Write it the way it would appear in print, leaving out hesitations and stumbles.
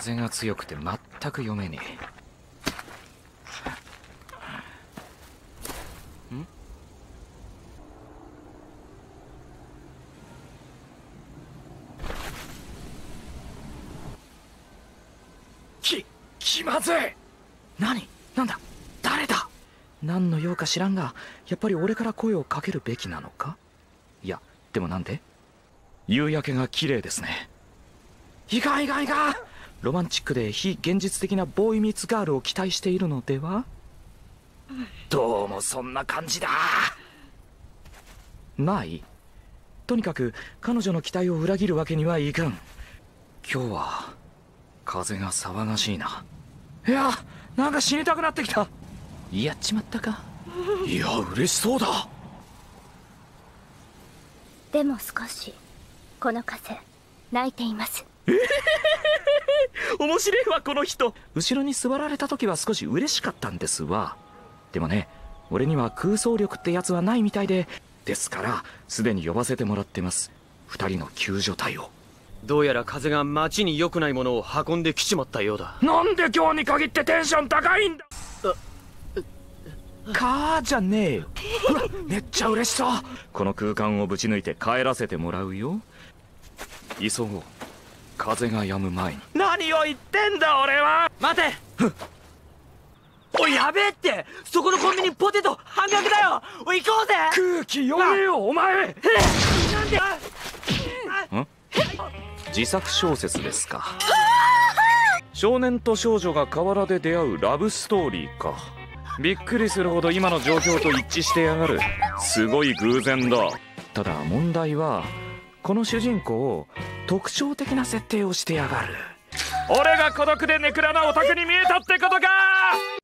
風が強くて全く読めねえ。ん？気まずい。なんだ、誰だ。何の用か知らんが、やっぱり俺から声をかけるべきなのか。いや、でもなんで。夕焼けが綺麗ですね。いかん。ロマンチックで非現実的なボーイミーツガールを期待しているのでは。どうもそんな感じだ。ない。とにかく彼女の期待を裏切るわけにはいかん。今日は風が騒がしいな。いや、なんか死にたくなってきた。やっちまったか。いや、嬉しそうだ。 でも少しこの風泣いています。 面白いわこの人。後ろに座られた時は少し嬉しかったんですわ。でもね、俺には空想力ってやつはないみたいで、ですからすでに呼ばせてもらってます。2人の救助隊を。 どうやら風が町に良くないものを運んできちまったようだ。 なんで今日に限ってテンション高いんだ。かーじゃねえよ。うわ、めっちゃ嬉しそう。この空間をぶち抜いて帰らせてもらうよ。急ごう、風が止む前に。何を言ってんだ俺は。 待て。おい、やべえって。そこのコンビニポテト半額だよ。おい、行こうぜ。 空気読めよお前。 なんで。 自作小説ですか。少年と少女が河原で出会うラブストーリーか。びっくりするほど今の状況と一致してやがる。すごい偶然だ。ただ問題はこの主人公特徴的な設定をしてやがる。俺が孤独でネクラなオタクに見えたってことか。